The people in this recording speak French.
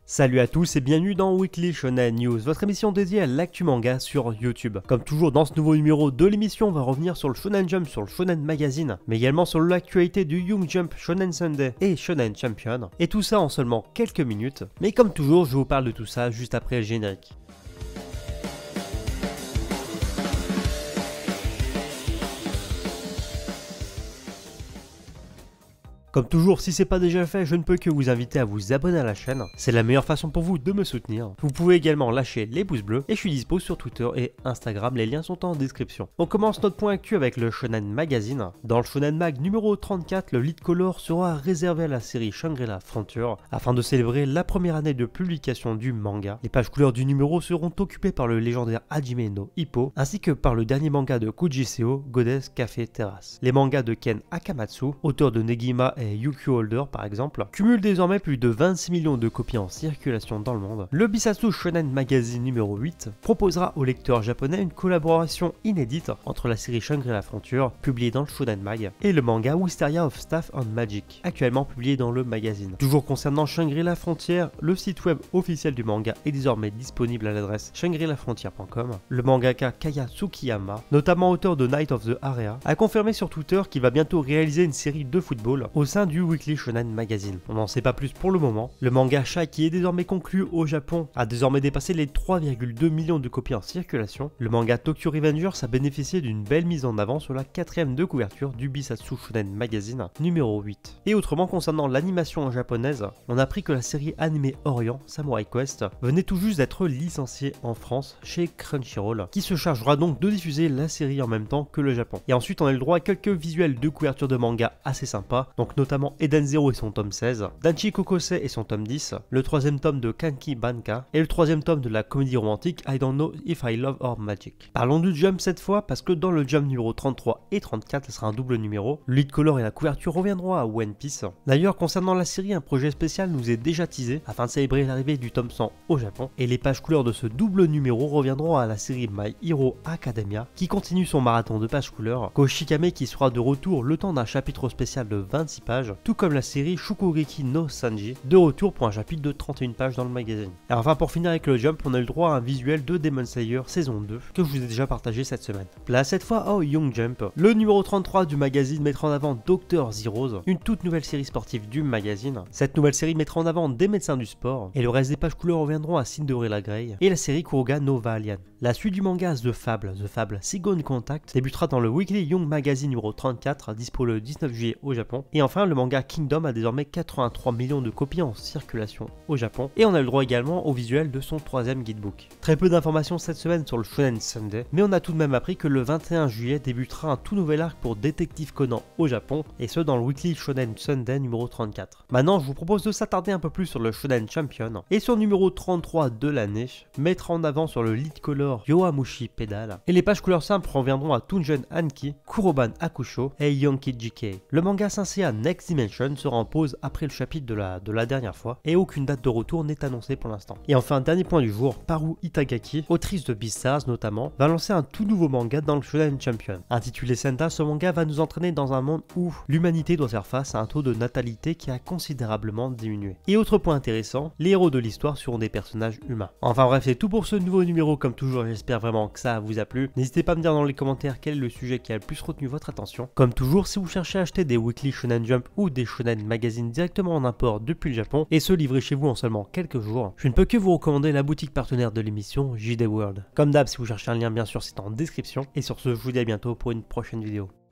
Salut à tous et bienvenue dans Weekly Shonen News, votre émission dédiée à l'actu manga sur YouTube. Comme toujours dans ce nouveau numéro de l'émission, on va revenir sur le Shonen Jump, sur le Shonen Magazine, mais également sur l'actualité du Young Jump, Shonen Sunday et Shonen Champion. Et tout ça en seulement quelques minutes. Mais comme toujours, je vous parle de tout ça juste après le générique. Comme toujours, si c'est pas déjà fait, je ne peux que vous inviter à vous abonner à la chaîne. C'est la meilleure façon pour vous de me soutenir. Vous pouvez également lâcher les pouces bleus et je suis dispo sur Twitter et Instagram, les liens sont en description. On commence notre point actu avec le Shonen Magazine. Dans le Shonen Mag numéro 34, le lead color sera réservé à la série Shangri-La Frontier afin de célébrer la première année de publication du manga. Les pages couleurs du numéro seront occupées par le légendaire Hajime no Ippo ainsi que par le dernier manga de Koji Seo, Goddess Café Terrace. Les mangas de Ken Akamatsu, auteur de Negima et Yukio Holder par exemple, cumule désormais plus de 26 millions de copies en circulation dans le monde. Le Bisatsu Shonen Magazine numéro 8 proposera aux lecteurs japonais une collaboration inédite entre la série Shangri-La Frontier, publiée dans le Shonen Mag, et le manga Wisteria of Staff and Magic, actuellement publié dans le magazine. Toujours concernant Shangri-La Frontier, le site web officiel du manga est désormais disponible à l'adresse shangrilafrontier.com. Le mangaka Kaya Tsukiyama, notamment auteur de Night of the Area, a confirmé sur Twitter qu'il va bientôt réaliser une série de football au sein du Weekly Shonen Magazine. On n'en sait pas plus pour le moment. Le manga Sha, qui est désormais conclu au Japon, a désormais dépassé les 3,2 millions de copies en circulation. Le manga Tokyo Revengers a bénéficié d'une belle mise en avant sur la 4ème de couverture du Bisatsu Shonen Magazine numéro 8. Et autrement, concernant l'animation japonaise, on a appris que la série animée Orient, Samurai Quest, venait tout juste d'être licenciée en France chez Crunchyroll, qui se chargera donc de diffuser la série en même temps que le Japon. Et ensuite, on a le droit à quelques visuels de couverture de manga assez sympas, donc notamment Eden Zero et son tome 16, Danchi Kokosei et son tome 10, le 3ème tome de Kanki Banka et le 3ème tome de la comédie romantique I Don't Know If I Love or Magic. Parlons du Jump cette fois parce que dans le Jump numéro 33 et 34, ce sera un double numéro, le lead color et la couverture reviendront à One Piece. D'ailleurs, concernant la série, un projet spécial nous est déjà teasé afin de célébrer l'arrivée du tome 100 au Japon, et les pages couleurs de ce double numéro reviendront à la série My Hero Academia qui continue son marathon de pages couleurs, Koshikame qui sera de retour le temps d'un chapitre spécial de 26 pages, tout comme la série Shokugeki no Sanji, de retour pour un chapitre de 31 pages dans le magazine. Et enfin, pour finir avec le Jump, on a eu le droit à un visuel de Demon Slayer saison 2 que je vous ai déjà partagé cette semaine. Place cette fois au Young Jump. Le numéro 33 du magazine mettra en avant Dr Zeros, une toute nouvelle série sportive du magazine. Cette nouvelle série mettra en avant des médecins du sport, et le reste des pages couleurs reviendront à Cinderella Grey et la série Kuroga no Valiant. La suite du manga The Fable Sigon Contact, débutera dans le Weekly Young Magazine numéro 34, dispo le 19 juillet au Japon. Et enfin, le manga Kingdom a désormais 83 millions de copies en circulation au Japon, et on a le droit également au visuel de son 3ème guidebook. Très peu d'informations cette semaine sur le Shonen Sunday, mais on a tout de même appris que le 21 juillet débutera un tout nouvel arc pour Détective Conan au Japon, et ce dans le Weekly Shonen Sunday numéro 34. Maintenant, je vous propose de s'attarder un peu plus sur le Shonen Champion, et sur le numéro 33 de l'année, mettre en avant sur le lead color Yowamushi Pedal, et les pages couleurs simples reviendront à Tunjun Anki, Kuroban Hakusho et Yonki JK. Le manga Saint-Seiya Next Dimension sera en pause après le chapitre de la dernière fois, et aucune date de retour n'est annoncée pour l'instant. Et enfin, dernier point du jour, Paru Itagaki, autrice de Beastars notamment, va lancer un tout nouveau manga dans le Shonen Champion. Intitulé Senta, ce manga va nous entraîner dans un monde où l'humanité doit faire face à un taux de natalité qui a considérablement diminué. Et autre point intéressant, les héros de l'histoire seront des personnages humains. Enfin bref, c'est tout pour ce nouveau numéro. Comme toujours, j'espère vraiment que ça vous a plu. N'hésitez pas à me dire dans les commentaires quel est le sujet qui a le plus retenu votre attention. Comme toujours, si vous cherchez à acheter des Weekly Shonen Jump ou des Shonen Magazine directement en import depuis le Japon et se livrer chez vous en seulement quelques jours, je ne peux que vous recommander la boutique partenaire de l'émission, JD World. Comme d'hab, si vous cherchez un lien, bien sûr, c'est en description. Et sur ce, je vous dis à bientôt pour une prochaine vidéo.